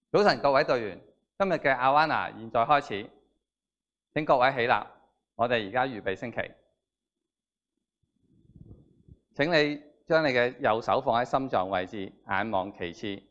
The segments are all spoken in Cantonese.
早晨各位隊員，今日嘅 Awana 現在開始，請各位起立，我哋而家預備升旗。請你將你嘅右手放喺心臟位置，眼望旗幟。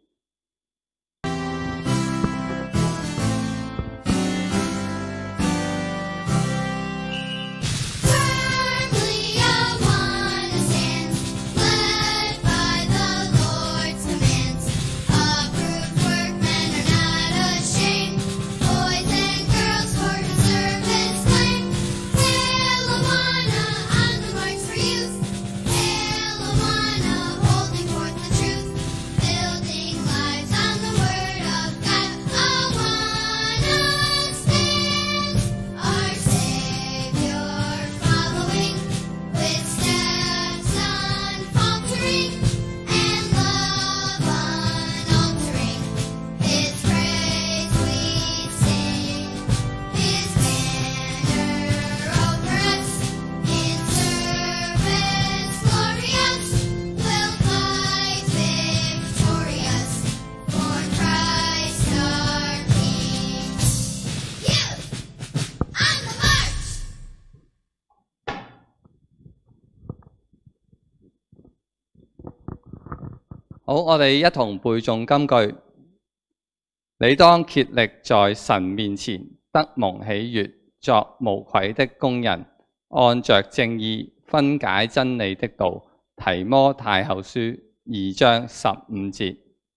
好，我哋一同背誦金句。你當竭力在神面前得蒙喜悅，作無愧的工人，按着正義分解真理的道。提摩太後書2章15節。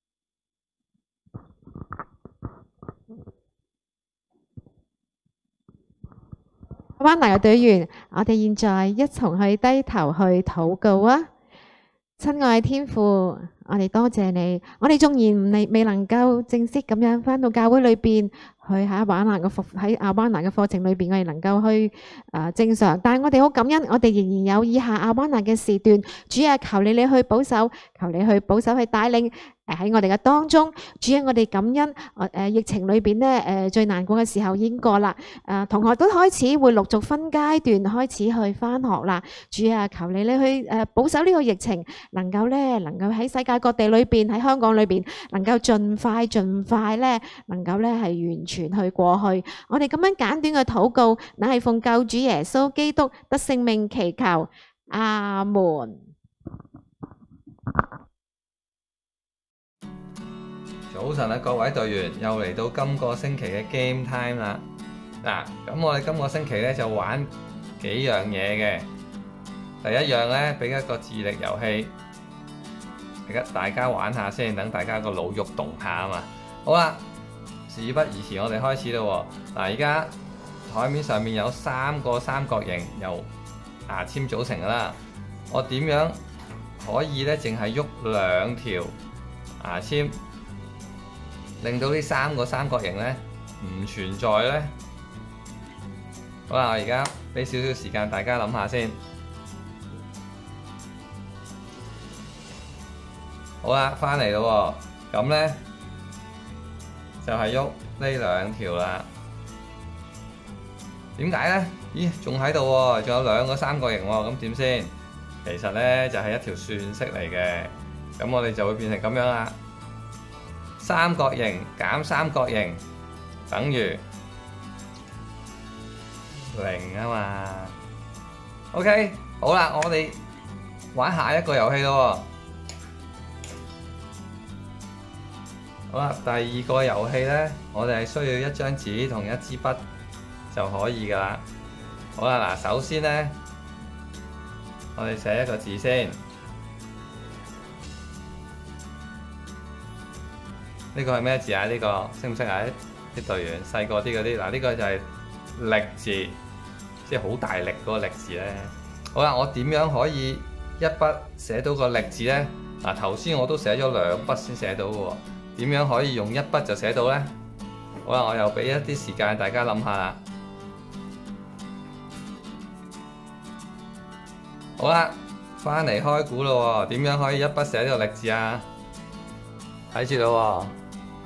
灣拿嘅隊員，我哋現在一同去低頭去禱告啊！親愛天父，我哋多謝你。我哋縱然未能夠正式咁樣返到教會裏邊去喺亞灣拿嘅課程裏邊，我哋能夠去正常。但係我哋好感恩，我哋仍然有以下亞灣拿嘅時段。主啊，求你去保守，求你去保守去帶領。喺我哋嘅當中，主啊，我哋感恩。疫情裏邊咧，最難過嘅時候已經過啦。同學都開始會陸續分階段開始去返學啦。主啊，求你去保守呢個疫情，能夠喺世界各地裏邊，喺香港裏邊，能夠盡快咧，能夠咧係完全去過去。我哋咁樣簡短嘅禱告，乃係奉救主耶穌基督得聖命祈求，阿門。 早晨啊，各位隊員，又嚟到今個星期嘅 Game Time 啦。嗱，咁我哋今個星期咧就玩幾樣嘢嘅。第一樣咧，俾一個智力遊戲，大家玩下先，等大家個腦喐動下啊嘛。好啦，事不宜遲，我哋開始啦。嗱，而家台面上面有3個三角形，由牙籤組成噶啦。我點樣可以咧，淨係喐2條牙籤？令到呢3個三角形咧唔存在咧。好啦，我而家俾少少時間大家諗下先。好啦，翻嚟咯喎，咁咧就係喐呢2條啦。點解咧？咦，仲喺度喎，仲有2個三角形喎，咁點先？其實咧就係一條算式嚟嘅，咁我哋就會變成咁樣啦。三角形減三角形等於0啊嘛。OK， 好啦，我哋玩下一個遊戲咯。好啦，第2個遊戲咧，我哋係需要一張紙同一支筆就可以噶啦。好啦，嗱，首先咧，我哋寫一個字先。呢個係咩字啊？呢個識唔識啊？啲隊員細個啲嗰啲，嗱，呢個就係力字，即係好大力嗰個力字咧。好啦，我點樣可以一筆寫到個力字咧？嗱，頭先我都寫咗2筆先寫到嘅喎，點樣可以用1筆就寫到咧？好啦，我又俾一啲時間大家諗下啦。好啦，翻嚟開估咯喎，點樣可以一筆寫呢個力字啊？睇住咯喎。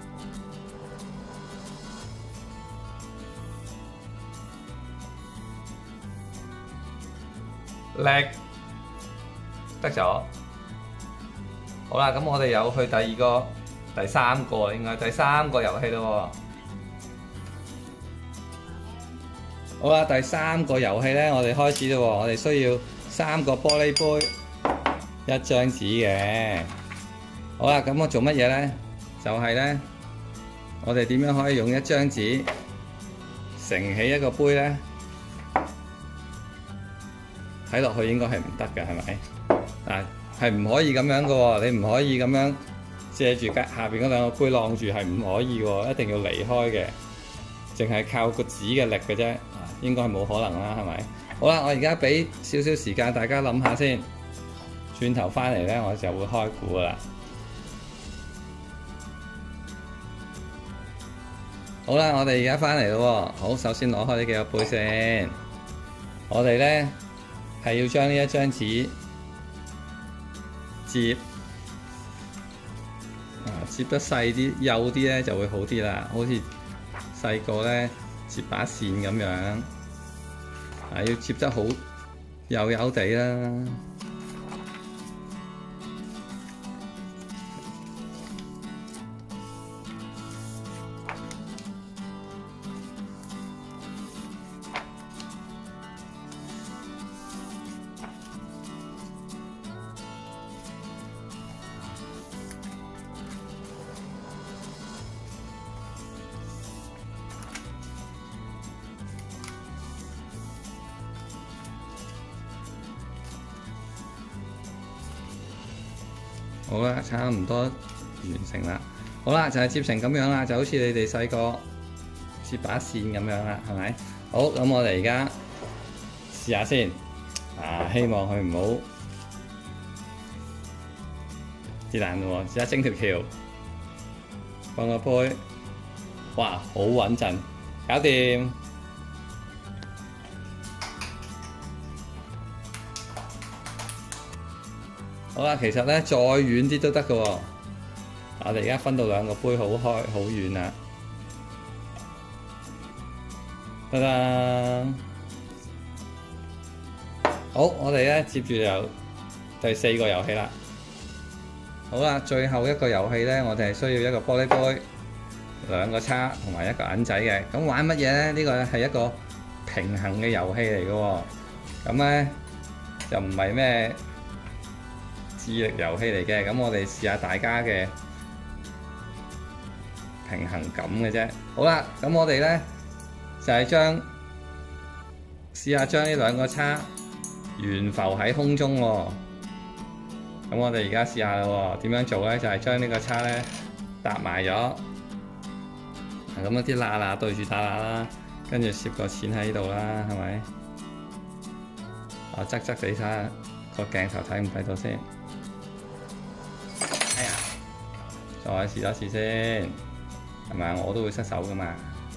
力得咗，好啦，咁我哋又去第2個第三個應該第三個遊戲咯喎。好啦，第三個遊戲咧，我哋開始啦喎。我哋需要3個玻璃杯、1張紙嘅。好啦，咁我做乜嘢咧？就係咧，我哋點樣可以用1張紙盛起一個杯咧？睇落去應該係唔得嘅，係咪？嗱，係唔可以咁樣嘅喎，你唔可以咁樣借住下邊嗰2個杯晾住，係唔可以喎，一定要離開嘅，淨係靠個紙嘅力嘅啫，應該係冇可能啦，係咪？好啦，我而家俾少少時間大家諗下先，轉頭翻嚟咧，我就會開估噶啦。好啦，我哋而家翻嚟咯喎，好，首先攞開呢幾個杯先，我哋咧係要將呢1張紙摺。摺得細啲、幼啲咧就會好啲啦，好似細個咧摺把線咁樣，要摺得好幼幼地啦。好啦，差唔多完成啦。好啦，就係摺成咁樣啦，就好似你哋細個摺把線咁樣啦，係咪？好，咁我哋而家試下先。希望佢唔好跌爛喎。試下整條橋，放個杯，哇，好穩陣，搞掂。好啦，其實咧再遠啲都得㗎喎。我哋而家分到2個杯好開好遠啦。得啦，好，我哋咧接住就第4個遊戲啦。好啦，最後一個遊戲咧，我哋係需要1個玻璃杯、2個叉同埋1個銀仔嘅。咁玩乜嘢咧？呢個係一個平衡嘅遊戲嚟㗎喎。咁咧就唔係咩智力遊戲嚟嘅，咁我哋試下大家嘅平衡感嘅啫。好啦，咁我哋咧就係試下將呢2個叉懸浮喺空中喎。咁我哋而家試下啦喎，點樣做咧？就係將呢個叉咧搭埋咗，咁一啲罅罅對住打罅啦，跟住攝個錢喺度啦，係咪？我側地睇下個鏡頭睇唔睇到先。哎呀，再試多次先，係咪？我都會失手㗎嘛。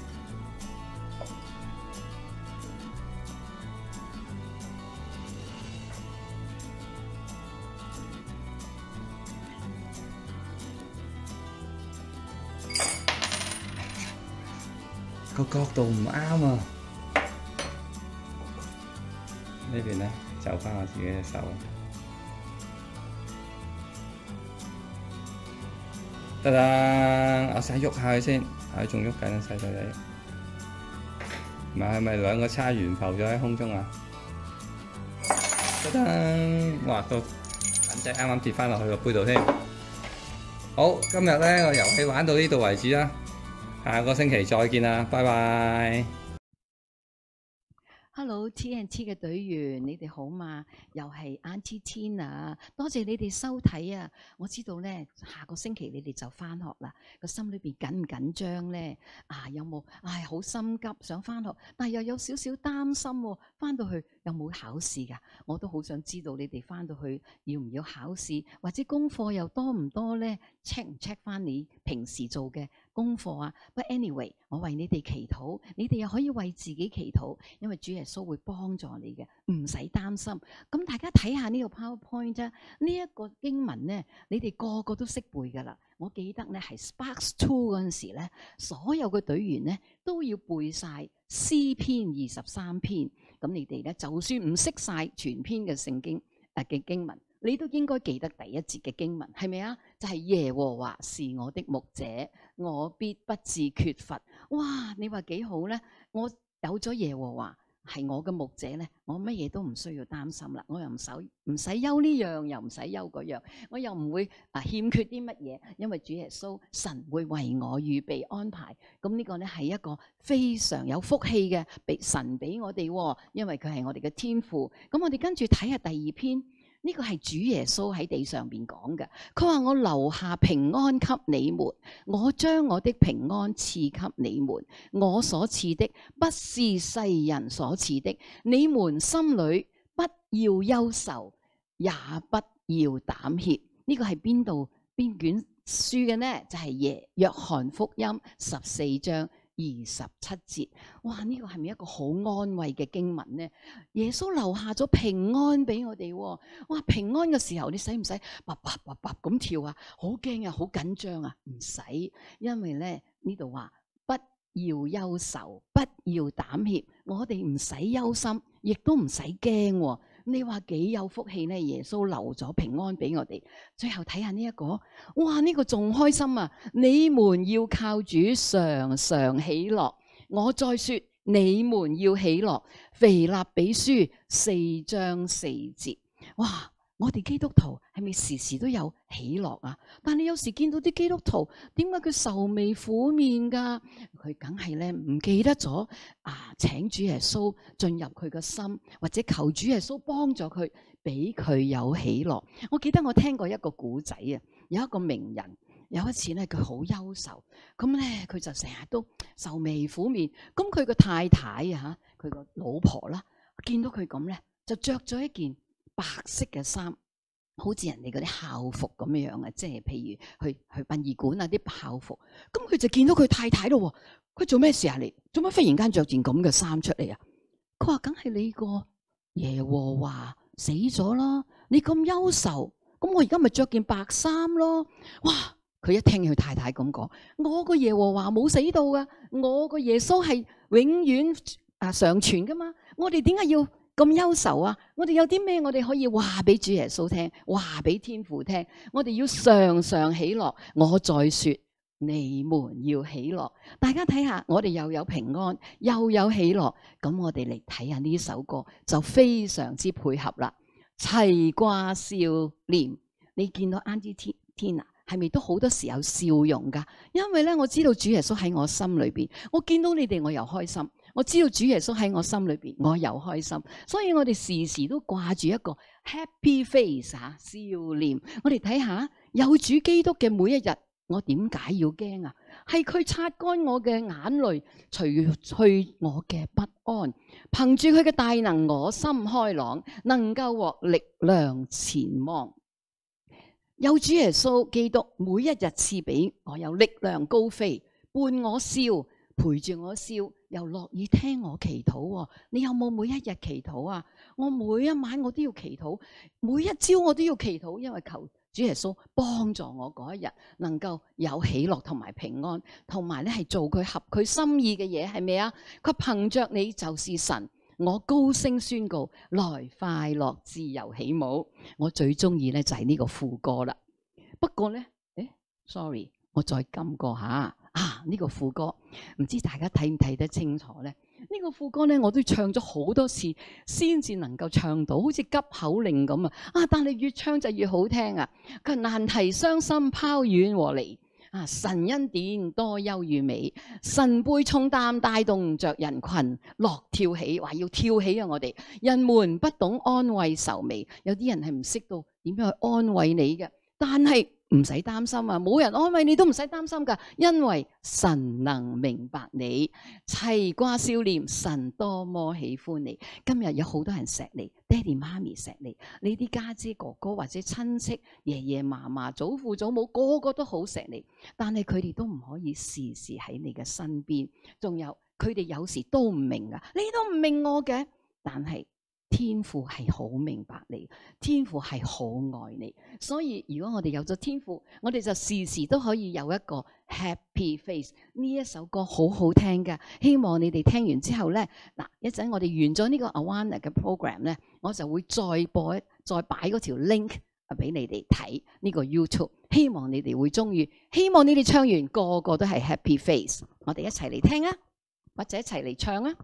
個角度唔啱啊！呢邊咧就返我自己隻手。得啦，我想喐下佢先，仲喐緊啊，細細地。唔係咪2個叉懸浮咗喺空中啊？得啦，哇！個銀仔啱啱跌翻落去個杯度添。好，今日咧個遊戲玩到呢度為止啦，下個星期再見啦，拜拜。 Hello TNT 嘅隊員，你哋好嘛？又係 Auntie Tina， 多謝你哋收睇啊！我知道咧，下個星期你哋就返學啦，個心裏邊緊唔緊張咧？有冇？好心急想返學，但係又有少少擔心喎。返到去有冇考試㗎？我都好想知道你哋返到去要唔要考試，或者功課又多唔多咧？check 唔 check 返你平時做嘅功課啊？But anyway，我為你哋祈禱，你哋又可以為自己祈禱，因為主耶穌會幫助你嘅，唔使擔心。咁大家睇下呢個 PowerPoint 啫，呢一個經文咧，你哋個個都識背㗎啦。我記得咧係 Sparks 2嗰陣時咧，所有嘅隊員咧都要背晒詩篇23篇。咁你哋咧就算唔識晒全篇嘅聖經嘅經文，你都應該記得第一節嘅經文，係咪啊？ 就係耶和華是我的牧者，我必不致缺乏。哇！你話幾好咧？我有咗耶和華係我嘅牧者咧，我乜嘢都唔需要擔心啦。我又唔使憂呢樣，又唔使憂嗰樣，我又唔會欠缺啲乜嘢，因為主耶穌神會為我預備安排。咁呢個咧係一個非常有福氣嘅，神俾我哋，因為佢係我哋嘅天父。咁我哋跟住睇下第二篇。呢個係主耶穌喺地上邊講嘅，佢話我留下平安給你們，我將我的平安賜給你們，我所賜的不是世人所賜的，你們心裏不要憂愁，也不要膽怯。呢個係邊卷書嘅呢？就係約翰福音14章27節。哇！呢個係咪一個好安慰嘅經文呢？耶穌留下咗平安俾我哋。哇！平安嘅時候，你使唔使啪啪啪啪咁跳啊？好驚啊，好緊張啊？唔使，因為咧呢度話不要憂愁，不要膽怯。我哋唔使憂心，亦都唔使驚。你話幾有福氣呢？耶穌留咗平安俾我哋。最後睇下呢一個，哇！呢個仲開心啊！你們要靠主常常喜樂。我再說，你們要喜樂。腓立比書4章4節。哇！我哋基督徒係咪時時都有喜樂啊？但你有時見到啲基督徒，點解佢愁眉苦面噶？佢梗係咧唔記得咗請主耶穌進入佢個心，或者求主耶穌幫助佢，俾佢有喜樂。我記得我聽過一個古仔啊，有一個名人，有一次咧佢好憂愁，咁咧佢就成日都愁眉苦面。咁佢個太太佢個老婆啦，見到佢咁咧，就着咗一件白色嘅衫，好似人哋嗰啲校服咁樣啊，即係譬如去殯儀館啊啲校服。咁佢就見到佢太太咯，佢做咩事啊？你做乜忽然間着件咁嘅衫出嚟啊？佢話梗係你個耶和華死咗啦，你咁憂愁，咁我而家咪着件白衫咯。哇！佢一聽佢太太咁講，我個耶和華冇死到噶，我個耶穌係永遠常存噶嘛，我哋點解要咁憂愁啊？我哋有啲咩我哋可以話俾主耶穌聽，話俾天父聽？我哋要常常喜樂。我再說，你們要喜樂。大家睇下，我哋又有平安，又有喜樂。咁我哋嚟睇下呢首歌，就非常之配合啦。齊掛笑臉，你見到 Auntie Tina 係咪都好多時有笑容噶？因為咧，我知道主耶穌喺我心裏邊，我見到你哋我又開心。我知道主耶穌喺我心裏邊，我又開心，所以我哋時時都掛住一個 happy face 笑臉。我哋睇下有主基督嘅每一日，我點解要驚啊？係佢擦乾我嘅眼淚，除去我嘅不安。憑住佢嘅大能，我心開朗，能夠獲力量前往。有主耶穌基督每一日賜俾我有力量高飛，伴我笑，陪住我笑，又樂意聽我祈禱。你有冇每一日祈禱啊？我每一晚我都要祈禱，每一朝我都要祈禱，因為求主耶穌幫助我嗰一日能夠有喜樂同埋平安，同埋咧係做佢合佢心意嘅嘢，係咪啊？佢憑着你就是神，我高聲宣告，來快樂自由起舞。我最中意咧就係呢個副歌啦。不過咧，sorry， 我再撳過下。呢個副歌唔知大家睇唔睇得清楚咧？呢個副歌咧，我都唱咗好多次先至能夠唱到，好似急口令咁啊！但係越唱就越好聽啊！佢難題傷心拋遠和離神恩典多優與美，神背重擔帶動着人群樂跳起，話要跳起啊！我哋人們不懂安慰愁眉，有啲人係唔識到點樣去安慰你嘅，但係唔使擔心啊！冇人安慰你都唔使擔心噶，因為神能明白你。齊掛笑臉，神多麼喜歡你。今日有好多人錫你，爹哋媽咪錫你，你啲家姐哥哥或者親戚爺爺嫲嫲祖父祖母個個都好錫你，但係佢哋都唔可以時時喺你嘅身邊。仲有佢哋有時都唔明啊，你都唔明我嘅，但係天父係好明白你，天父係好愛你，所以如果我哋有咗天父，我哋就時時都可以有一個 happy face。呢一首歌好好聽㗎，希望你哋聽完之後咧，一陣我哋完咗呢個 Awana 嘅 program 咧，我就會再擺嗰條 link 俾你哋睇呢個 YouTube， 希望你哋會中意，希望你哋唱完個個都係 happy face。我哋一齊嚟聽啊，或者一齊嚟唱啊！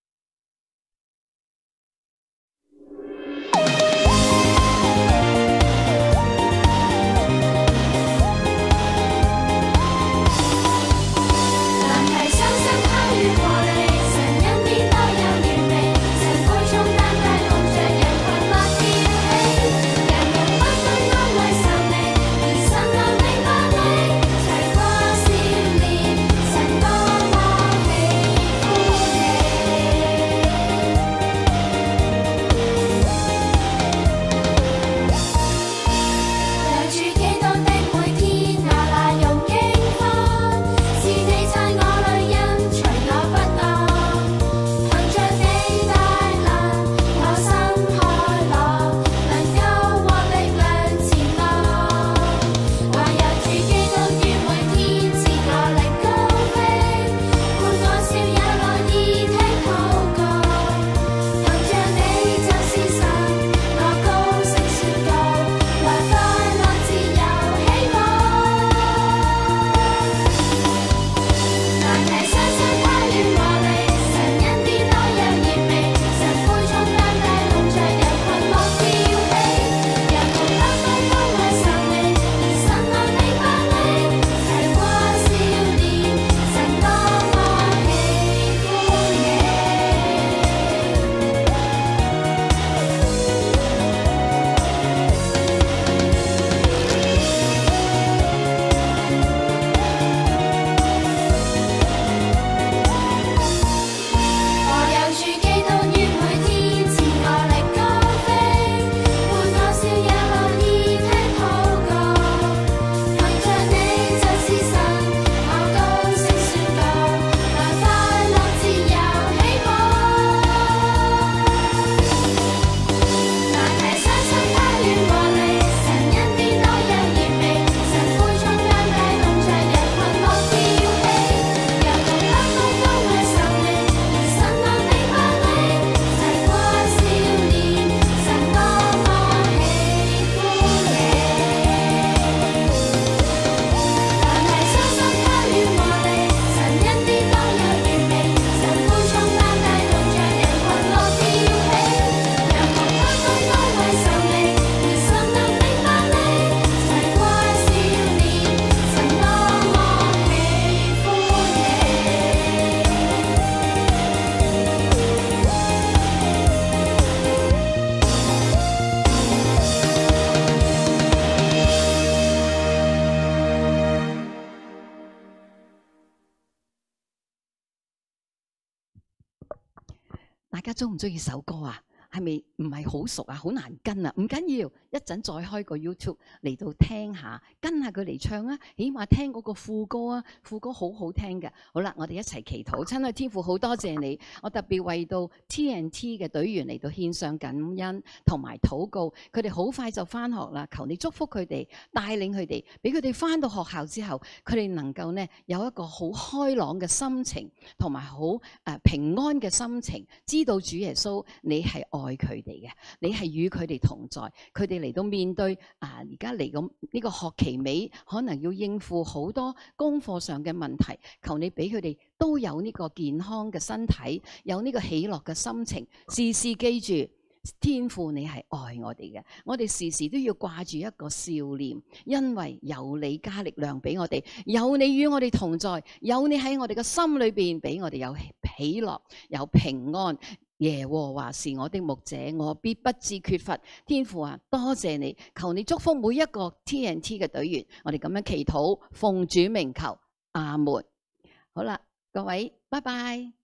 大家中唔中意首歌啊？係咪唔係好熟啊？好難跟啊？唔緊要，一陣再開個 YouTube 嚟到聽下，跟下佢嚟唱啊！起碼聽嗰個副歌啊，副歌好好聽嘅。好啦，我哋一齊祈禱，親愛天父，好多謝你，我特別為到 TNT 嘅隊員嚟到獻上感恩同埋禱告。佢哋好快就返學啦，求你祝福佢哋，帶領佢哋，俾佢哋返到學校之後，佢哋能夠呢有一個好開朗嘅心情，同埋好平安嘅心情，知道主耶穌你係愛佢哋嘅，你係與佢哋同在，佢哋嚟到面對而家嚟咁呢個學期尾，可能要應付好多功課上嘅問題，求你俾佢哋都有呢個健康嘅身體，有呢個喜樂嘅心情，時時記住天父你係愛我哋嘅，我哋時時都要掛住一個笑臉，因為有你加力量俾我哋，有你與我哋同在，有你喺我哋嘅心裏邊俾我哋有喜樂，有平安。耶和華是我的牧者，我必不致缺乏。天父啊，多謝你，求你祝福每一個 TNT 嘅隊員，我哋咁樣祈禱，奉主名求，阿門。好啦，各位，拜拜。